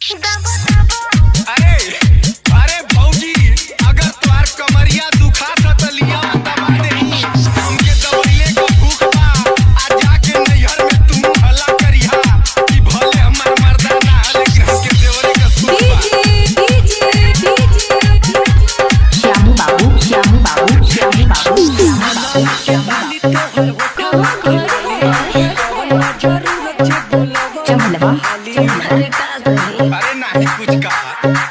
अरे अरे भौजी, अगर तुम्हार कमरिया दुखा त लिया दबा देही। हमके दवाइले का भूख बा, आ जाके नैहर में तू हल्ला करिहा कि भले हमार मर्दा ना लेकिन हमके देवरे का सुख बा। श्यामू बाबू, श्यामू बाबू, श्यामू बाबू, श्यामू बाबू। चमलवा, अरे नहीं कुछ कहा।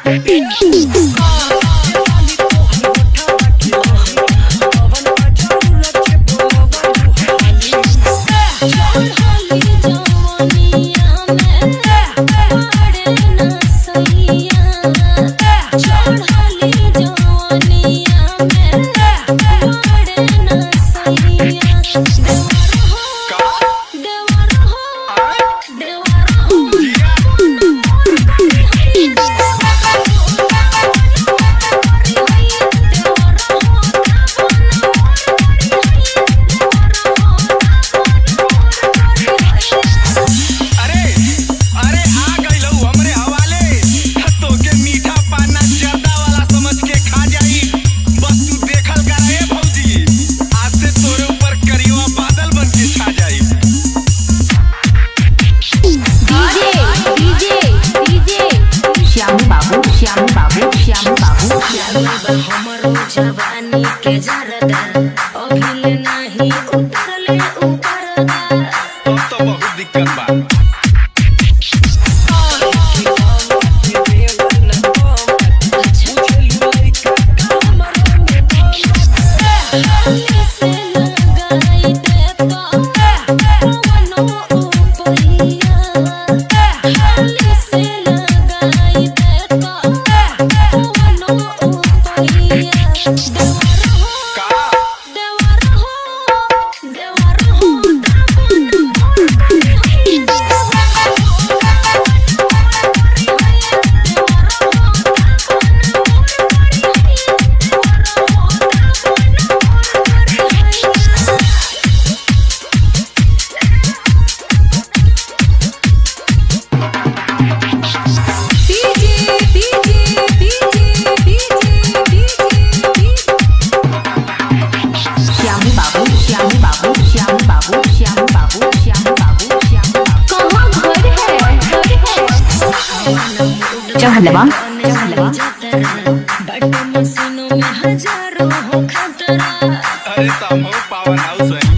हमरो जवानी के जरदा अभिले नहीं उतरले ऊपर दा। अब तो बहुत दिक्कत बा। चमलवा, अरे तुम हो पावर हाउस है।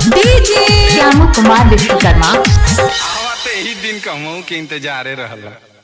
कुमार विश्वकर्मा आवा ते ही दिन कहूँ के इंतजारे रहला।